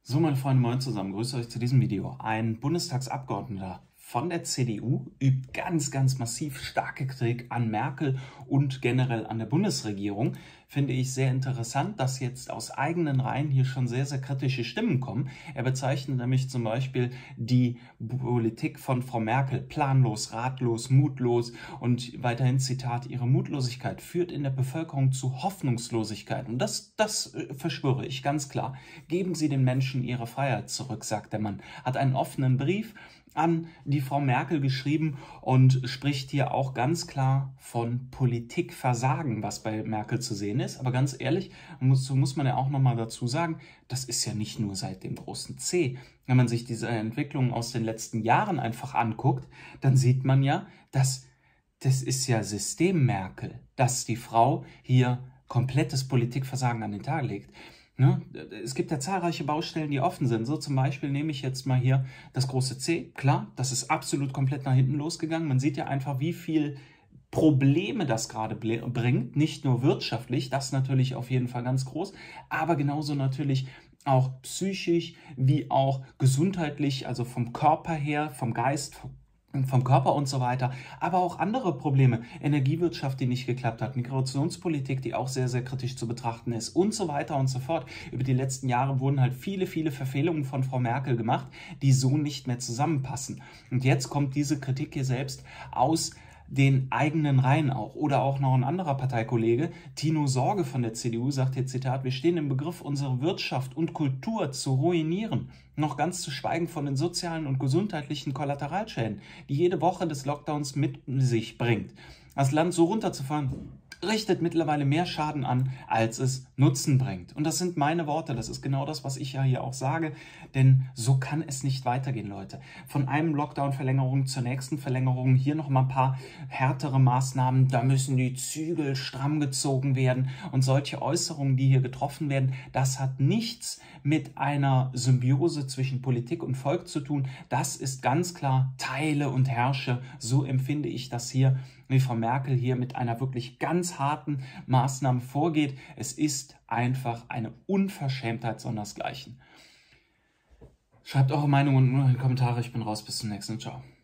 So, meine Freunde, moin zusammen, grüße euch zu diesem Video. Ein Bundestagsabgeordneter von der CDU übt ganz massiv starke Kritik an Merkel und generell an der Bundesregierung. Finde ich sehr interessant, dass jetzt aus eigenen Reihen hier schon sehr kritische Stimmen kommen. Er bezeichnet nämlich zum Beispiel die Politik von Frau Merkel planlos, ratlos, mutlos und weiterhin Zitat, ihre Mutlosigkeit führt in der Bevölkerung zu Hoffnungslosigkeit. Und das verschwöre ich ganz klar. Geben Sie den Menschen ihre Freiheit zurück, sagt der Mann. Hat einen offenen Brief an die Frau Merkel geschrieben und spricht hier auch ganz klar von Politikversagen, was bei Merkel zu sehen ist. Aber ganz ehrlich, so muss man ja auch nochmal dazu sagen, das ist ja nicht nur seit dem großen C. Wenn man sich diese Entwicklungen aus den letzten Jahren einfach anguckt, dann sieht man ja, dass das ist ja System-Merkel, dass die Frau hier komplettes Politikversagen an den Tag legt. Es gibt ja zahlreiche Baustellen, die offen sind. So zum Beispiel nehme ich jetzt mal hier das große C. Klar, das ist absolut komplett nach hinten losgegangen. Man sieht ja einfach, wie viel Probleme das gerade bringt. Nicht nur wirtschaftlich, das natürlich auf jeden Fall ganz groß, aber genauso natürlich auch psychisch wie auch gesundheitlich, also vom Körper her, vom Geist, vom Körper und so weiter, aber auch andere Probleme, Energiewirtschaft, die nicht geklappt hat, Migrationspolitik, die auch sehr kritisch zu betrachten ist und so weiter und so fort. Über die letzten Jahre wurden halt viele Verfehlungen von Frau Merkel gemacht, die so nicht mehr zusammenpassen. Und jetzt kommt diese Kritik hier selbst aus den eigenen Reihen auch. Oder auch noch ein anderer Parteikollege, Tino Sorge von der CDU, sagt hier, Zitat, wir stehen im Begriff, unsere Wirtschaft und Kultur zu ruinieren. Noch ganz zu schweigen von den sozialen und gesundheitlichen Kollateralschäden, die jede Woche des Lockdowns mit sich bringt. Das Land so runterzufahren, richtet mittlerweile mehr Schaden an, als es Nutzen bringt. Und das sind meine Worte, das ist genau das, was ich ja hier auch sage, denn so kann es nicht weitergehen, Leute. Von einem Lockdown-Verlängerung zur nächsten Verlängerung, hier noch mal ein paar härtere Maßnahmen, da müssen die Zügel stramm gezogen werden und solche Äußerungen, die hier getroffen werden, das hat nichts mit einer Symbiose zwischen Politik und Volk zu tun. Das ist ganz klar Teile und Herrsche, so empfinde ich das hier, wie Frau Merkel hier mit einer wirklich ganz harten Maßnahme vorgeht. Es ist einfach eine Unverschämtheit sondersgleichen. Schreibt eure Meinung unten in die Kommentare. Ich bin raus. Bis zum nächsten. Ciao.